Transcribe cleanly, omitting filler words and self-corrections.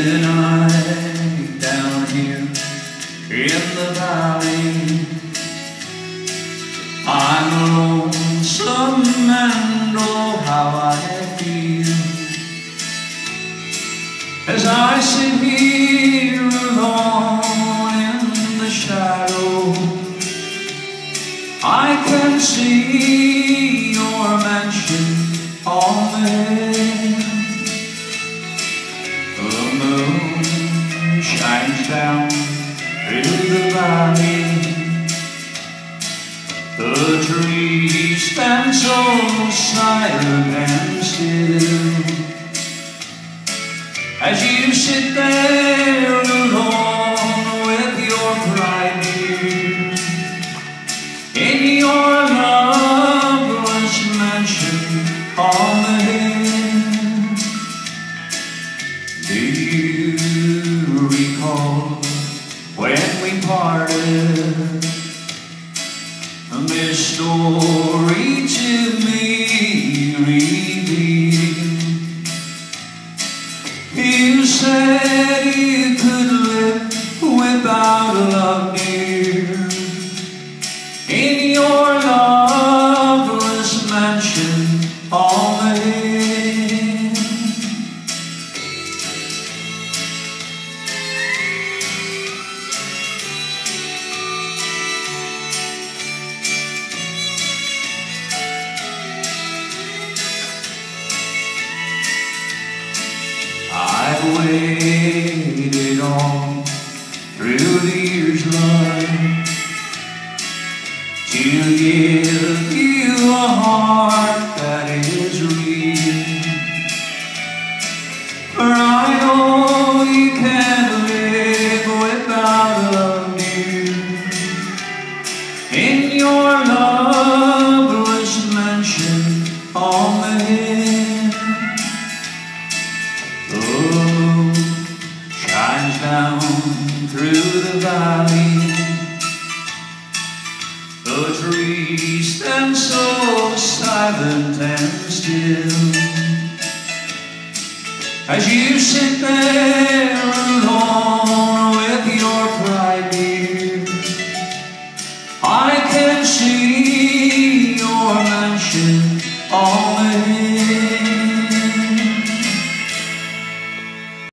Tonight down here in the valley, I'm lonesome and oh how I feel as I sit here alone in the shadow. I can see your mansion on the hill. The moon shines down through the valley. The trees stand so silent and still as you sit there alone with your pride dear in your loveless mansion on the hill. Do you recall when we parted? This story to me revealed. You said you could live without a love dear in your loveless mansion on the hill. I've waited on through the years, love, to give you a heart that is real. For I know you can't live without love, dear, in your loveless mansion on the hill. Shines down through the valley. The trees stand so silent and still as you sit there